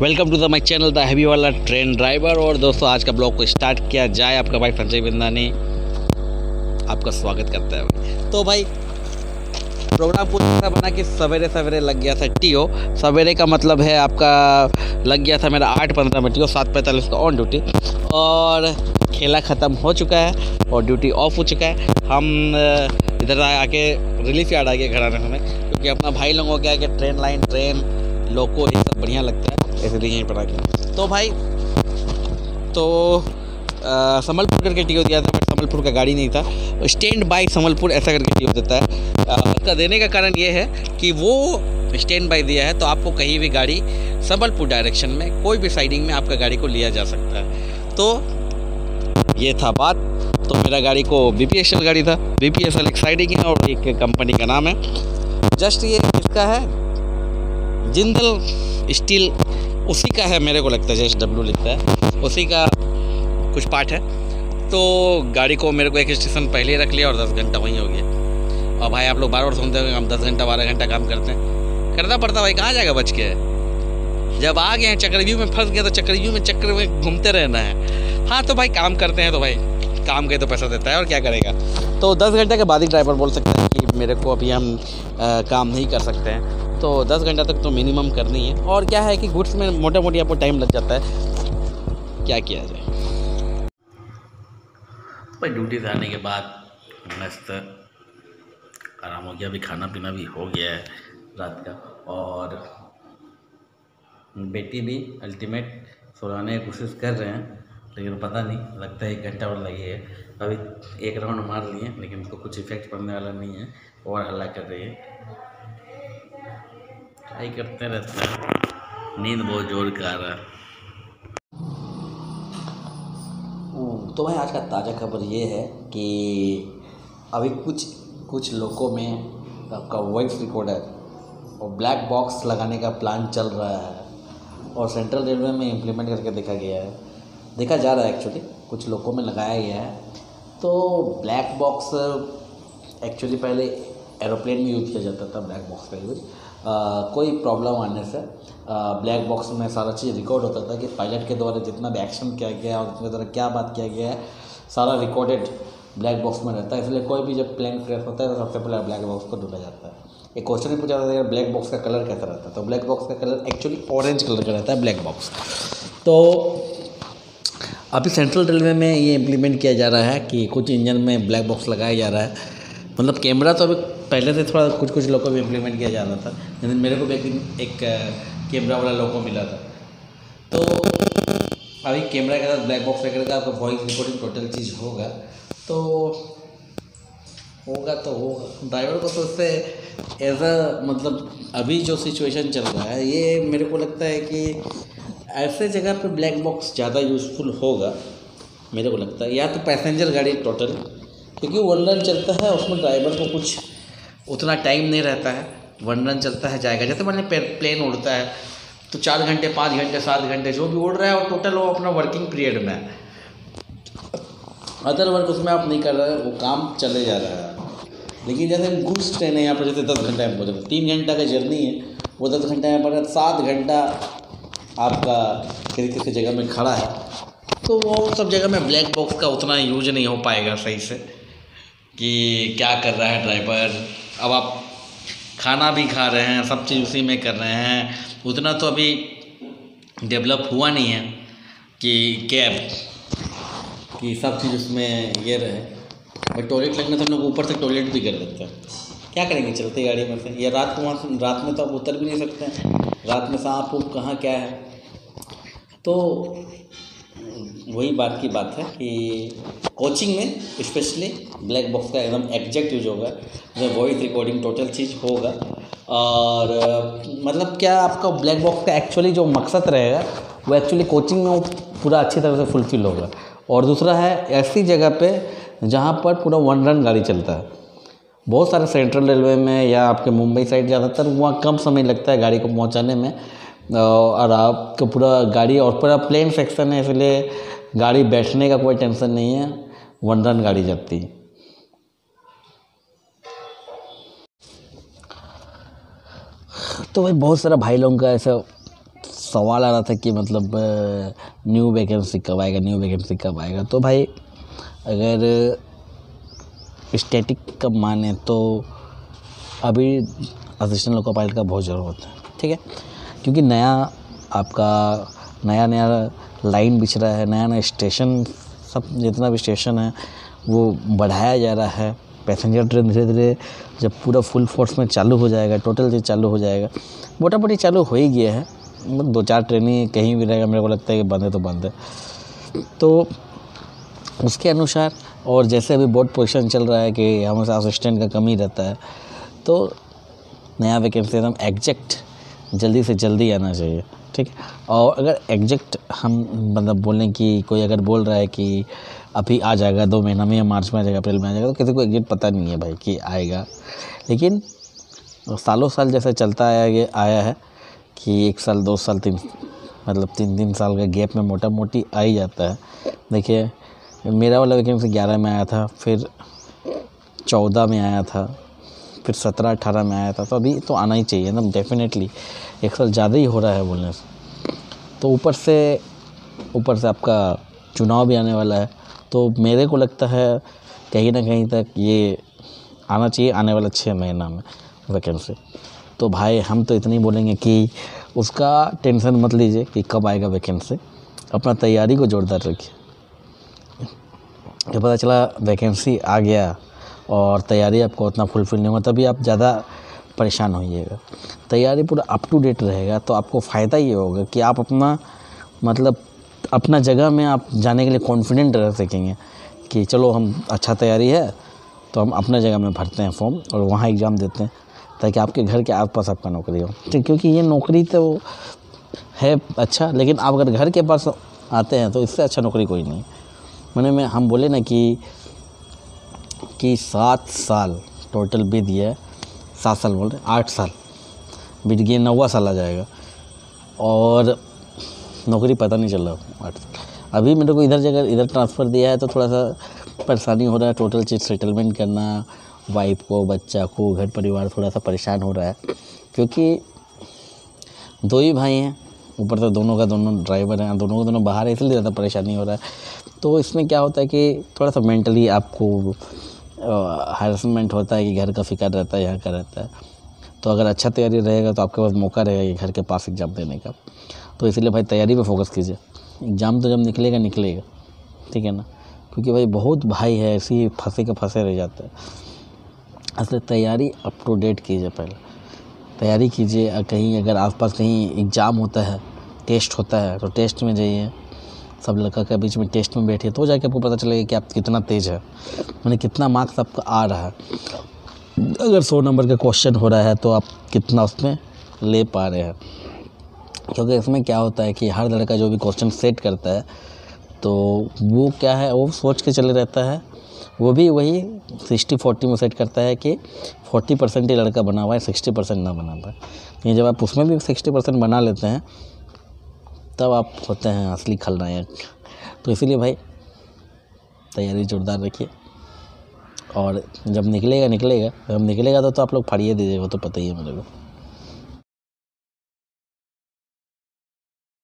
Welcome to the my channel the heavy वाला train driver. और दोस्तों आज का ब्लॉग को स्टार्ट किया जाए। आपका भाई संजय बिंदानी आपका स्वागत करता है भाई। तो भाई प्रोग्राम पूरा ऐसा बना कि सवेरे सवेरे लग गया था टीओ। सवेरे का मतलब है आपका लग गया था मेरा 8:15 में टीओ, 7:45 का ऑन ड्यूटी। और खेला ख़त्म हो चुका है और ड्यूटी ऑफ हो चुका है। हम इधर आके रिलीफ यार्ड आ गए घर आने समय, क्योंकि अपना भाई लोगों को क्या है कि ट्रेन लाइन, ट्रेन लोको ये सब बढ़िया लगता है, इसलिए यहीं पर आ गया। तो भाई संबलपुर करके टीओ दिया था, बट संबलपुर का गाड़ी नहीं था। स्टैंड बाय संबलपुर ऐसा करके टीओ देता है। इसका देने का कारण ये है कि वो स्टैंड बाय दिया है तो आपको कहीं भी गाड़ी संबलपुर डायरेक्शन में कोई भी साइडिंग में आपका गाड़ी को लिया जा सकता है। तो ये था बात। तो मेरा गाड़ी को BPSL गाड़ी था। BPSL एक साइडिंग है और एक कंपनी का नाम है। जस्ट ये इसका है जिंदल स्टील, उसी का है मेरे को लगता है, जैसे W लिखता है उसी का कुछ पार्ट है। तो गाड़ी को मेरे को एक स्टेशन पहले रख लिया और 10 घंटा वहीं हो गया। और भाई आप लोग बार बार सुनते होंगे हम 10 घंटा 12 घंटा काम करते हैं, करना पड़ता भाई, कहाँ जाएगा बच के। जब आ गए हैं चक्रव्यूह में फंस गया तो चक्रव्यूह में चक्र में घूमते रहना है। हाँ तो भाई काम करते हैं तो भाई काम के तो पैसा देता है और क्या करेगा। तो 10 घंटे के बाद ही ड्राइवर बोल सकते हैं कि मेरे को अभी हम काम नहीं कर सकते हैं। तो 10 घंटा तक तो मिनिमम करनी है। और क्या है कि गुड्स में मोटा मोटी आपको टाइम लग जाता है, क्या किया जाए। भाई ड्यूटी से आने के बाद मस्त आराम हो गया, अभी खाना पीना भी हो गया है रात का। और बेटी भी अल्टीमेट सुलाने की कोशिश कर रहे हैं, लेकिन पता नहीं, लगता है 1 घंटा और लगेगा। अभी एक राउंड मार लिए लेकिन उसको कुछ इफेक्ट पड़ने वाला नहीं है और हल्ला कर रही है। ट्राई करते रहते हैं, नींद बहुत जोर का आ रहा है। तो भाई आज का ताज़ा खबर ये है कि अभी कुछ लोगों में आपका वॉइस रिकॉर्डर और ब्लैक बॉक्स लगाने का प्लान चल रहा है और सेंट्रल रेलवे में इम्प्लीमेंट करके देखा जा रहा है। एक्चुअली कुछ लोगों में लगाया गया है। तो ब्लैक बॉक्स एक्चुअली पहले एरोप्लेन में यूज़ किया जाता था। ब्लैक बॉक्स का यूज़ कोई प्रॉब्लम आने से ब्लैक बॉक्स में सारा चीज़ रिकॉर्ड होता था कि पायलट के द्वारा जितना भी एक्शन किया गया और उसके द्वारा क्या बात किया गया है, सारा रिकॉर्डेड ब्लैक बॉक्स में रहता है। इसलिए कोई भी जब प्लेन क्रैश होता है तो सबसे पहले ब्लैक बॉक्स को ढूंढा जाता है। एक क्वेश्चन भी पूछा जाता है ब्लैक बॉक्स का कलर कैसा रहता है, तो ब्लैक बॉक्स का कलर एक्चुअली ऑरेंज कलर का रहता है ब्लैक बॉक्स। तो अभी सेंट्रल रेलवे में ये इम्प्लीमेंट किया जा रहा है कि कुछ इंजन में ब्लैक बॉक्स लगाया जा रहा है। मतलब कैमरा तो अभी पहले से थोड़ा कुछ लोगों को भी इम्प्लीमेंट किया जा रहा था, लेकिन मेरे को भी एक कैमरा वाला लोगो मिला था। तो अभी कैमरा के साथ ब्लैक बॉक्स वगैरह का आपका वॉइस रिकॉर्डिंग टोटल चीज़ होगा तो होगा। ड्राइवर को तो उससे एज अ मतलब अभी जो सिचुएशन चल रहा है, ये मेरे को लगता है कि ऐसे जगह पे ब्लैक बॉक्स ज़्यादा यूज़फुल होगा मेरे को लगता है। या तो पैसेंजर गाड़ी टोटल, क्योंकि वन रन चलता है उसमें ड्राइवर को कुछ उतना टाइम नहीं रहता है। वन रन चलता है जाएगा, जैसे मान लीजिए प्लेन उड़ता है तो 4 घंटे 5 घंटे 7 घंटे जो भी उड़ रहा है और टोटल वो अपना वर्किंग पीरियड में है। अदर वर्क उसमें आप नहीं कर रहे हैं, वो काम चले जा रहा है। लेकिन जैसे गुड्स ट्रेन है यहाँ पर, जैसे 10 घंटे में पहुँचे, 3 घंटा का जर्नी है, वो 10 घंटे में पर 7 घंटा आपका किसी जगह में खड़ा है। तो वो सब जगह में ब्लैक बॉक्स का उतना यूज नहीं हो पाएगा सही से कि क्या कर रहा है ड्राइवर। अब आप खाना भी खा रहे हैं, सब चीज़ उसी में कर रहे हैं, उतना तो अभी डेवलप हुआ नहीं है कि कैब कि सब चीज़ उसमें ये रहे। और टॉयलेट लगने से हम लोग ऊपर से टॉयलेट भी कर देते हैं, क्या करेंगे चलते गाड़ी में से। या रात को वहाँ रात में तो आप उतर भी नहीं सकते हैं, रात में सांप उप कहाँ क्या है। तो वही बात की बात है कि कोचिंग में स्पेशली ब्लैक बॉक्स का एकदम एग्जैक्ट यूज होगा, जब वॉइस रिकॉर्डिंग टोटल चीज़ होगा। और मतलब क्या आपका ब्लैक बॉक्स का एक्चुअली जो मकसद रहेगा वो एक्चुअली कोचिंग में वो पूरा अच्छी तरह से फुलफिल होगा। और दूसरा है ऐसी जगह पे जहाँ पर पूरा वन रन गाड़ी चलता है। बहुत सारे सेंट्रल रेलवे में या आपके मुंबई साइड ज़्यादातर वहाँ कम समय लगता है गाड़ी को पहुँचाने में, और आपका पूरा गाड़ी और पूरा प्लेन सेक्शन है, इसलिए गाड़ी बैठने का कोई टेंशन नहीं है, वन रन गाड़ी जाती है। तो भाई बहुत सारा भाई लोगों का ऐसा सवाल आ रहा था कि मतलब न्यू वैकेंसी कब आएगा, न्यू वैकेंसी कब आएगा। तो भाई अगर स्टैटिक का माने तो अभी असिस्टेंट लोको पायलट का बहुत ज़रूरत है, ठीक है, क्योंकि नया लाइन बिछ रहा है, नया स्टेशन, सब जितना भी स्टेशन है वो बढ़ाया जा रहा है। पैसेंजर ट्रेन धीरे धीरे जब पूरा फुल फोर्स में चालू हो जाएगा, टोटल चीज़ चालू हो जाएगा, मोटा मोटी चालू हो ही गया है, मतलब 2-4 ट्रेनें कहीं भी रहेगा, मेरे को लगता है कि बंद है तो बंद है। तो उसके अनुसार, और जैसे अभी बोर्ड पोजीशन चल रहा है कि हमेशा असिस्टेंट का कमी रहता है, तो नया वैकेंसी एकदम एग्जैक्ट जल्दी से जल्दी आना चाहिए, ठीक है। और अगर एग्जैक्ट हम मतलब बोलें कि कोई अगर बोल रहा है कि अभी आ जाएगा 2 महीना में, या मार्च में आ जाएगा, अप्रैल में आ जाएगा, तो किसी को एग्जैक्ट पता नहीं है भाई कि आएगा। लेकिन सालों साल जैसे चलता आया है कि 1 साल 2 साल 3 मतलब 3 साल का गैप में मोटा मोटी आ ही जाता है। देखिए मेरा वाला वैकेंसी 11 में आया था, फिर 14 में आया था, फिर 17-18 में आया था, तो अभी तो आना ही चाहिए ना, डेफिनेटली 1 साल ज़्यादा ही हो रहा है बोलने से। तो ऊपर से आपका चुनाव भी आने वाला है, तो मेरे को लगता है कहीं ना कहीं तक ये आना चाहिए आने वाला 6 महीना में वैकेंसी। तो भाई हम तो इतनी बोलेंगे कि उसका टेंशन मत लीजिए कि कब आएगा वैकेंसी, अपना तैयारी को जोरदार रखिए। जब पता चला वैकेंसी आ गया और तैयारी आपको उतना फुलफिल नहीं हुआ, तभी आप ज़्यादा परेशान होइएगा। तैयारी पूरा अप टू डेट रहेगा तो आपको फ़ायदा ये होगा कि आप अपना जगह में आप जाने के लिए कॉन्फिडेंट रह सकेंगे कि चलो हम अच्छा तैयारी है तो हम अपने जगह में भरते हैं फॉर्म और वहाँ एग्ज़ाम देते हैं, ताकि आपके घर के आसपास आपका नौकरी हो, ठीक। क्योंकि ये नौकरी तो है अच्छा, लेकिन आप अगर घर के पास आते हैं तो इससे अच्छा नौकरी कोई नहीं। मैंने में हम बोले ना कि 7 साल टोटल बीत गया, 7 साल बोल रहे, 8 साल बीत गए, 9वां साल आ जाएगा और नौकरी पता नहीं चल रहा 8 साल। अभी मेरे को इधर ट्रांसफ़र दिया है तो थोड़ा सा परेशानी हो रहा है, टोटल चीज़ सेटलमेंट करना, वाइफ को, बच्चा को, घर परिवार थोड़ा सा परेशान हो रहा है, क्योंकि 2 ही भाई हैं, ऊपर से दोनों ड्राइवर हैं, दोनों बाहर है, इसलिए ज़्यादा परेशानी हो रहा है। तो इसमें क्या होता है कि थोड़ा सा मेंटली आपको हैरेसमेंट होता है कि घर का फिक्र रहता है, यहाँ का रहता है। तो अगर अच्छा तैयारी रहेगा तो आपके पास मौका रहेगा कि घर के पास एग्ज़ाम देने का। तो इसलिए भाई तैयारी पे फोकस कीजिए, एग्ज़ाम तो जब निकलेगा, ठीक है ना, क्योंकि भाई बहुत भाई है ऐसे ही फंसे रह जाते हैं। असली तैयारी अप टू डेट कीजिए, पहले तैयारी कीजिए। कहीं अगर आसपास कहीं एग्ज़ाम होता है, टेस्ट होता है, तो टेस्ट में जाइए, सब लड़का के बीच में टेस्ट में बैठिए, तो जाके आपको पता चलेगा कि आप कितना तेज़ है, माने कितना मार्क्स आपका आ रहा है। अगर 100 नंबर का क्वेश्चन हो रहा है तो आप कितना उसमें ले पा रहे हैं, क्योंकि इसमें क्या होता है कि हर लड़का जो भी क्वेश्चन सेट करता है तो वो क्या है, वो सोच के चले रहता है, वो भी वही 60-40 में सेट करता है कि 40% ही लड़का बना हुआ है, 60% ना बना पाए। ये जब आप उसमें भी 60% बना लेते हैं तब आप होते हैं असली खलनायक। तो इसीलिए भाई तैयारी जोरदार रखिए, और जब निकलेगा तो आप लोग फाड़िए दीजिएगा, वो तो पता ही है मेरे को।